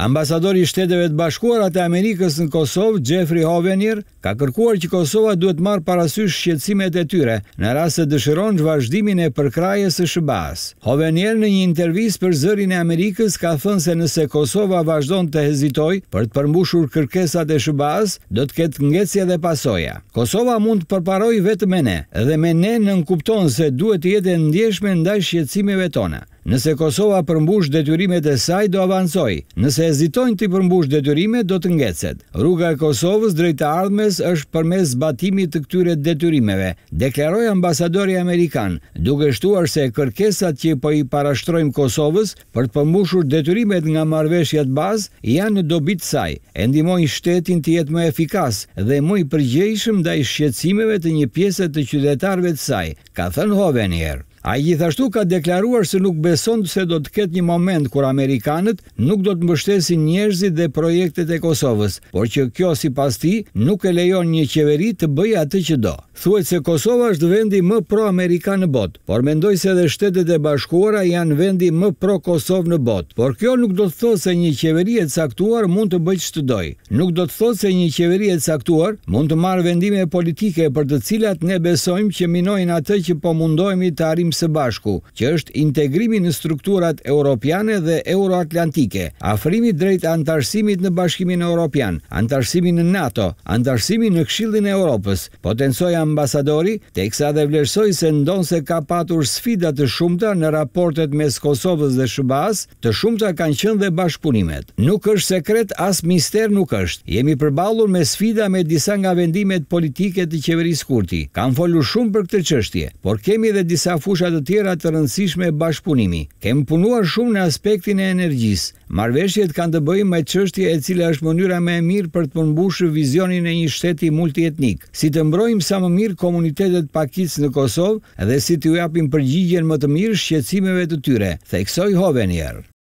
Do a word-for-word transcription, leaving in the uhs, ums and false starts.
Ambasadori i Shteteve të Bashkuara të Amerikës në Kosovë, Jeffrey Hovenier, ka kërkuar që Kosova duhet marrë parasysh shqetësimet e tyre në rast se dëshiron vazhdimin e përkrahjes së S B A-s. Hovenier në një intervistë për Zërin e Amerikës ka thënë se nëse Kosova vazhdon të hezitojë për të përmbushur kërkesat e S B A-s, do të ketë ngecje dhe pasoja. Kosova mund të përparojë vetëm me ne, dhe me ne nënkupton se duhet të jetë e ndjeshme ndaj shqetësimeve tona. Nëse Kosova përmbush detyrimet e saj, do avancojë. Nëse hezitojnë të përmbush detyrimet, do të ngecet. Rruga e Kosovës drejt të ardhmes është përmes zbatimit të këtyre detyrimeve, deklaroi ambasadori amerikan, duke shtuar se kërkesat që po i parashtrojmë Kosovës për të përmbushur detyrimet nga marrëveshjet bazë janë në dobi të saj, e ndihmojnë shtetin të jetë më efikas dhe më i përgjegjshëm ndaj shqetësimeve të një pjese të qytetarëve të saj, ka thënë Hovenier. Ai gjithashtu ka deklaruar se nuk beson se do të ketë një moment kur amerikanët nuk do të mbështesin njerëzit dhe projektet e Kosovës, por që kjo sipas tij nuk e lejon një qeveri të bëjë atë që do. Thuhet se Kosova është vendi më pro-amerikan në botë, por mendoj se edhe Shtetet e Bashkuara janë vendi më pro-Kosovë në botë. Por kjo nuk do të thotë se një qeveri e caktuar mund të bëjë ç'të dojë. Nuk do të thotë se një qeveri e caktuar mund të marrë vendime politike për të cilat ne besojmë që minojnë atë që po mundohemi të arrijmë së bashku, që është integrimi në strukturat europiane dhe euroatlantike, afrimi drejt antarësimit në Bashkimin Evropian, antarësimi në NATO, antarësimi në Këshillin e Europës, potencoi ambasadori, teksa dhe vlerësoi se ndonse ka patur sfida të shumta në raportet mes Kosovës dhe S B A-s, të shumta kanë qenë dhe bashkëpunimet. Nuk është sekret, as mister nuk është. Jemi përballur me sfida me disa nga vendimet politike të qeverisë Kurti. Kam folur shumë për këtë çështje, por kemi edhe disa fusha të tjera të rëndësishme bashkëpunimi. Kemë punuar shumë në aspektin e energjisë. Marrëveshjet kanë të bëjnë me çështje e cila është mënyra më e mirë për të përmbushur vizionin e një shteti multietnik, si të mbrojmë sa më mirë komunitetet pakicë në Kosovë dhe si t'u japim përgjigjen më të mirë shqetësimeve të tyre, theksoi Hovenier.